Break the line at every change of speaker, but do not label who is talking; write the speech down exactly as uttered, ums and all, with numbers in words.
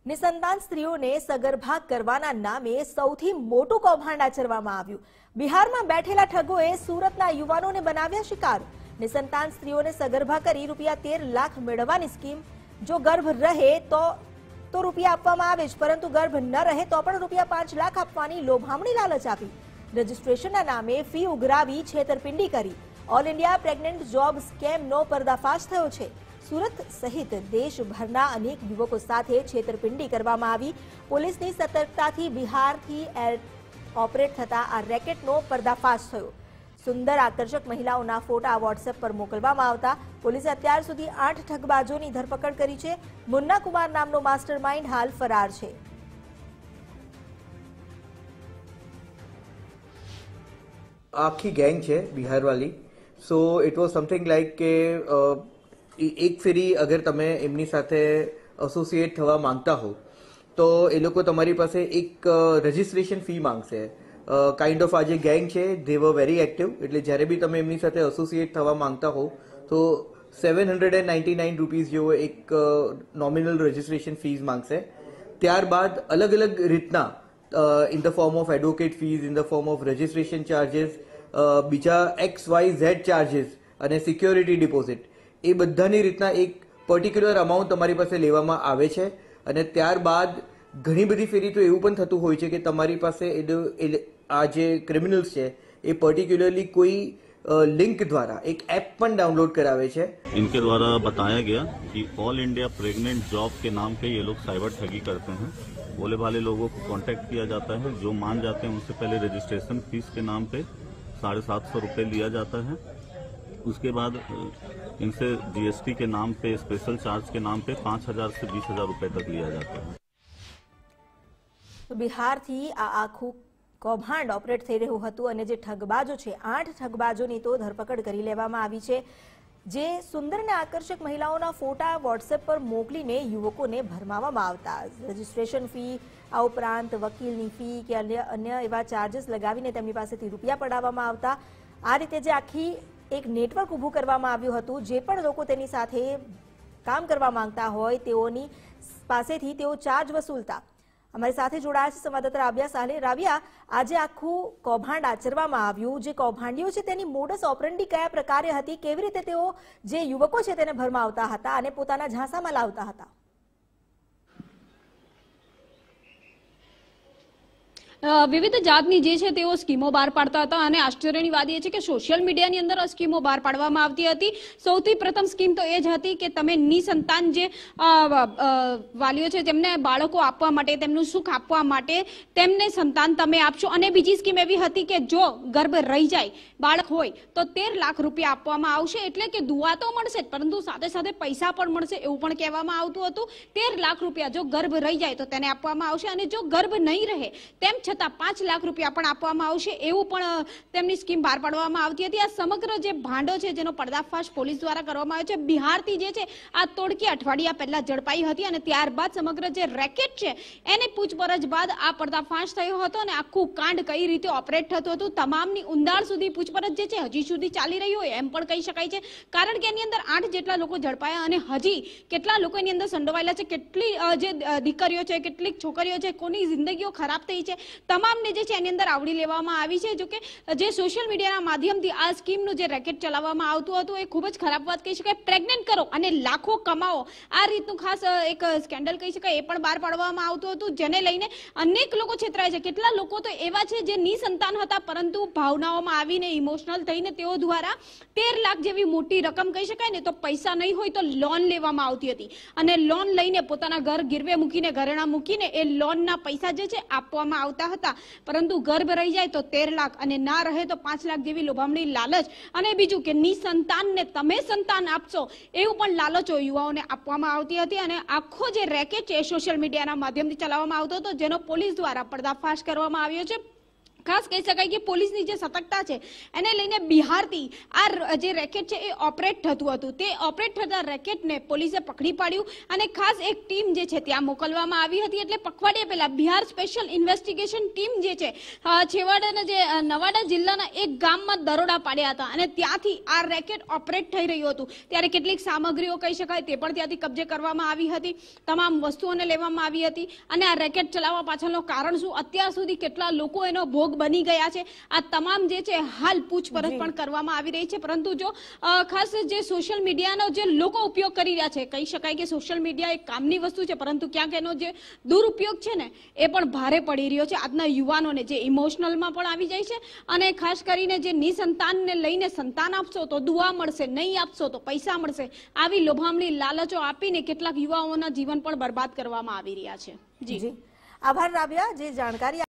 નિસંતાન સ્ત્રીઓને સગર્ભા કરવાના નામે સૌથી મોટું કૌભાંડ આચરવામાં આવ્યું। બિહારમાં બેઠેલા ઠગોએ સુરતના યુવાનોને બનાવ્યા શિકાર। નિસંતાન સ્ત્રીઓને સગર્ભા કરી રૂપિયા તેર લાખ મેળવવાની સ્કીમ। જો ગર્ભ રહે તો તો રૂપિયા આપવામાં આવે જ, પરંતુ ગર્ભ ન રહે તો પણ રૂપિયા પાંચ લાખ આપવાની લોભામણી લાલચ આપી રજીસ્ટ્રેશનના નામે ફી ઉઘરાવી છેતરપિંડી કરી ઓલ ઇન્ડિયા પ્રેગ્નન્ટ જોબ સ્કેમનો પર્દાફાશ થયો છે। सूरत सहित देशभरना अनेक युवकों साथे छेतरपिंडी करवामां आवी। पोलीसनी सतर्कताथी बिहारथी ऑपरेट थता आ रेकेटनो पर्दाफाश थयो। सुंदर आकर्षक महिलाओना फोटा व्हाट्सएप पर मोकलवामां आवता पोलीसे अत्यार सुधी आठ ठगबाजोनी धरपकड़ करी छे। मुन्ना कुमार नामनो मास्टरमाइंड हाल फरार छे।
आखी गैंग छे बिहार वाली। So it was something like के एक फेरी अगर तमे एमनी साथे एसोसिएट थवा मांगता हो तो ए लोको तमारी पासे एक रजिस्ट्रेशन फी मांगशे। काइंड ऑफ आज गैंग छे दे वर वेरी एक्टिव एटले ज्यारे बी तमे एमनी साथे एसोसिएट थवा मांगता हो तो seven hundred and ninety nine rupees जेवो एक नॉमिनल रजिस्ट्रेशन फीज मांगशे। त्यारबाद अलग अलग रीतना in the form of advocate fees, in the form of registration charges, बीजा एक्स वाय झेड चार्जेस अने सिक्योरिटी डिपोजिट ए बधानी रीतना एक पर्टिक्युलर अमाउंट तमारी पासे लेवामां आवे छे। अने त्यारबाद घणी बधी फेरी तो एवुं पण थतुं होय छे के तमारी पासे आ जे क्रिमिनल्स छे ए पर्टिक्युलरली कोई लिंक द्वारा एक ऐप पण डाउनलोड करावे छे।
इनके द्वारा बताया गया कि ऑल इंडिया प्रेग्नेंट जॉब के नाम पे ये लोग साइबर ठगी करते हैं। भोले भाले लोगों को कांटेक्ट किया जाता है, जो मान जाते हैं उनसे पहले रजिस्ट्रेशन फीस के नाम पे साढ़े सात सौ रुपये लिया जाता है। उसके बाद इनसे जीएसटी के नाम पे, स्पेशल चार्ज के नाम पे पांच हजार से बीस हजार रुपए तक लिया जाता है।
तो बिहार थी आ आखू कौभांड ऑपरेट थई रह्युं हतुं अने जे ठगबाजो छे आठ ठगबाजोनी तो धरपकड़ करी लेवामां आवी छे। जे सुंदर ने आकर्षक महिलाओना फोटा व्हाट्सएप पर मोकलीने युवकोने भरमावामां आवता। रजिस्ट्रेशन फी आ उपरांत वकीलनी फी के अन्य अन्य एवा चार्जेस लगावीने तेमनी पासेथी रूपिया पडाववामां आवता। आ रीते जे आखी एक नेटवर्क ऊभું કરવામાં આવ્યું હતું, જે પણ લોકો તેની સાથે કામ કરવા માંગતા હોય તેઓની પાસેથી તેઓ ચાર્જ વસૂલતા। અમારી સાથે જોડાયા છે સંવાદદાતા રાવ્યા સાલે। રાવ્યા, આજે આખું કૌભાંડ આચરવામાં આવ્યું, જે કૌભાંડીઓ છે તેની મોડસ ઓપરેન્ડી કયા પ્રકારે હતી, કેવી રીતે તેઓ જે યુવકો છે તેને ભરમાવતા હતા અને પોતાના ઝાંસામાં લાવતા હતા?
વિવિધ જાતની જે છે તેઓ સ્કીમો બહાર પાડતા હતા અને આશ્ચર્યની વાત એ છે કે સોશિયલ મીડિયાની અંદર આ સ્કીમો બહાર પાડવામાં આવતી હતી। સૌથી પ્રથમ સ્કીમ તો એ જ હતી કે તમે નિસંતાન જે વાલીઓ છે તેમને બાળકો આપવા માટે, તેમનું સુખ આપવા માટે તેમને સંતાન તમે આપશો। અને બીજી સ્કીમ એવી હતી કે જો ગર્ભ રહી જાય, બાળક હોય તો તેર લાખ રૂપિયા આપવામાં આવશે। એટલે કે દુઆ તો મળશે પરંતુ સાથે સાથે પૈસા પણ મળશે એવું પણ કહેવામાં આવતું હતું। તેર લાખ રૂપિયા જો ગર્ભ રહી જાય તો તેને આપવામાં આવશે અને જો ગર્ભ નહીં રહે તેમ છતાં પાંચ લાખ રૂપિયા પણ આપવામાં આવશે એવું પણ તેમની સ્કીમ બહાર પાડવામાં આવતી હતી। આ સમગ્ર જે ભાંડો છે જેનો પર્દાફાશ પોલીસ દ્વારા કરવામાં આવ્યો છે, બિહારથી જે છે આ તોડકી અઠવાડિયા પહેલા ઝડપાઈ હતી અને ત્યારબાદ સમગ્ર જે રેકેટ છે એને પૂછપરછ બાદ આ પર્દાફાશ થયો હતો અને આખું કાંડ કઈ રીતે ઓપરેટ થતું હતું તમામની ઊંડાણ સુધી પૂછપરછ જે છે હજી સુધી ચાલી રહી હોય એમ પણ કહી શકાય છે। કારણ કે એની અંદર આઠ જેટલા લોકો ઝડપાયા અને હજી કેટલા લોકો એની અંદર સંડોવાયેલા છે, કેટલી જે દીકરીઓ છે, કેટલીક છોકરીઓ છે, કોની જિંદગીઓ ખરાબ થઈ છે, તમામને જે છે એની અંદર આવડી લેવામાં આવી છે। જો કે જે સોશિયલ મીડિયાના માધ્યમથી આ સ્કીમનું જે રેકેટ ચલાવવામાં આવતું હતું એ ખૂબ જ ખરાબ વાત કહી શકાય। પ્રેગ્નેન્ટ કરો અને લાખો કમાઓ, આ રીતનું ખાસ એક સ્કેન્ડલ કહી શકાય એ પણ બહાર પાડવામાં આવતું હતું, જેને લઈને અનેક લોકો છેતરાય છે। કેટલા લોકો તો એવા છે જે નિસંતાન હતા પરંતુ ભાવનાઓમાં આવીને ઇમોશનલ થઈને તેઓ દ્વારા તેર લાખ જેવી મોટી રકમ કહી શકાય ને તો પૈસા નહીં હોય તો લોન લેવામાં આવતી હતી અને લોન લઈને પોતાના ઘર ગીરવે મૂકીને, ઘરેણા મૂકીને એ લોનના પૈસા જે છે આપવામાં આવતા હતા। પરંતુ ગર્ભ રહી જાય તો તેર લાખ અને ના રહે તો પાંચ લાખ જેવી લોભામણી લાલચ અને બીજું કે નિસંતાનને તમે સંતાન આપશો એવું પણ લાલચો યુવાઓને આપવામાં આવતી હતી। અને આખો જે રેકેટ છે એ સોશિયલ મીડિયાના માધ્યમથી ચલાવવામાં આવતો હતો જેનો પોલીસ દ્વારા પર્દાફાશ કરવામાં આવ્યો છે। ખાસ કહી શકાય કે પોલીસની જે સતર્કતા છે એને લઈને બિહારથી આ જે રેકેટ છે એ ઓપરેટ થતું હતું, તે ઓપરેટ થતા રેકેટને પોલીસે પકડી પાડ્યું અને ખાસ એક ટીમ જે છે ત્યાં મોકલવામાં આવી હતી. એટલે પખવાડિયા પહેલા બિહાર સ્પેશિયલ ઇન્વેસ્ટિગેશન ટીમ જે છે છેવાડાના જે નવાડા જિલ્લાના એક ગામમાં દરોડા પાડ્યા હતા અને ત્યાંથી આ રેકેટ ઓપરેટ થઈ રહ્યું હતું. ત્યારે કેટલીક સામગ્રીઓ કહી શકાય તે પણ ત્યાંથી કબજે કરવામાં આવી હતી, તમામ વસ્તુઓને લેવામાં આવી હતી. અને આ રેકેટ ચલાવવા પાછળનું કારણ શું, અત્યાર સુધી કેટલા લોકો એનો ભોગ બની ગયા છે, આ તમામ જે છે હાલ પૂછપરછ પણ કરવામાં આવી રહી છે. પરંતુ જો ખાસ જે સોશિયલ મીડિયાનો જે લોકો ઉપયોગ કરી રહ્યા છે, કહી શકાય કે સોશિયલ મીડિયા એક કામની વસ્તુ છે, પરંતુ ક્યાંક એનો જે દુરુપયોગ છે ને એ પણ ભારે પડી રહ્યો છે આજના યુવાનોને, જે ઇમોશનલમાં પણ આવી જાય છે. અને ખાસ કરીને જે નિસંતાનને લઈને સંતાન આપશો તો દુઆ મળશે, નહીં આપશો તો પૈસા મળશે, આવી લોભામણી લાલચો આપીને કેટલાક યુવાઓના જીવન પણ બરબાદ કરવામાં આવી રહ્યા છે. જી
આભાર રાબિયા, જે જાણકારી